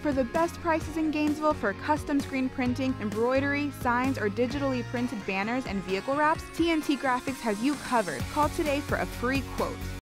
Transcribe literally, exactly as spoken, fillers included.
For the best prices in Gainesville for custom screen printing, embroidery, signs, or digitally printed banners and vehicle wraps, T N T Graphics has you covered. Call today for a free quote.